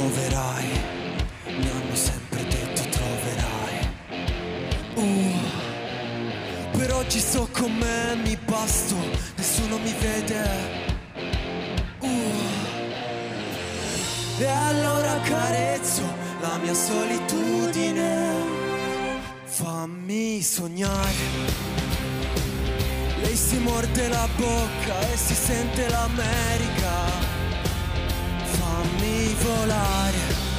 troverai, mi hanno sempre detto troverai. Per oggi sto con me, mi basto, nessuno mi vede. E allora carezzo la mia solitudine, fammi sognare. Lei si morde la bocca e si sente l'America, fammi volare.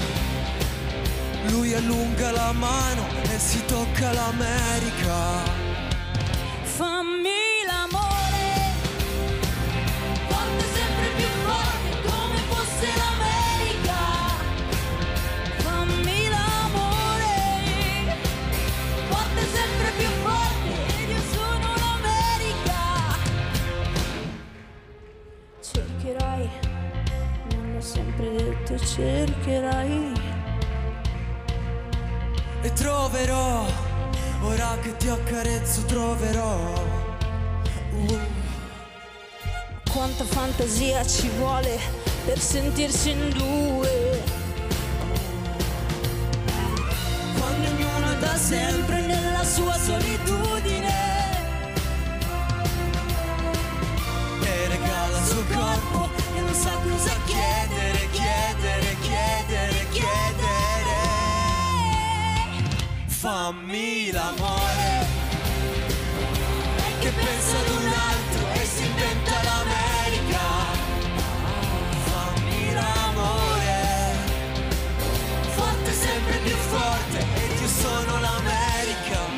Lui allunga la mano e si tocca l'America. Fammi l'amore, forte sempre più forte come fosse l'America. Fammi l'amore, forte sempre più forte ed io sono l'America. Cercherai, mi hanno sempre detto cercherai. E troverò, ora che ti accarezzo troverò. Quanta fantasia ci vuole per sentirsi in due, Quando ognuno è da sempre nella sua solitudine, e regala il suo corpo e non sa cosa chiedere, chiedere, chiedere, chiedere. Fammi l'amore, che pensa ad un altro e si inventa l'America. Fammi l'amore, forte sempre più forte ed io sono l'America.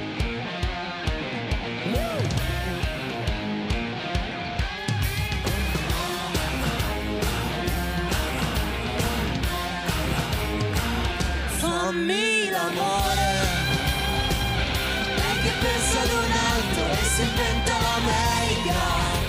Fammi l'amore, che pensa ad un altro e si inventa l'America.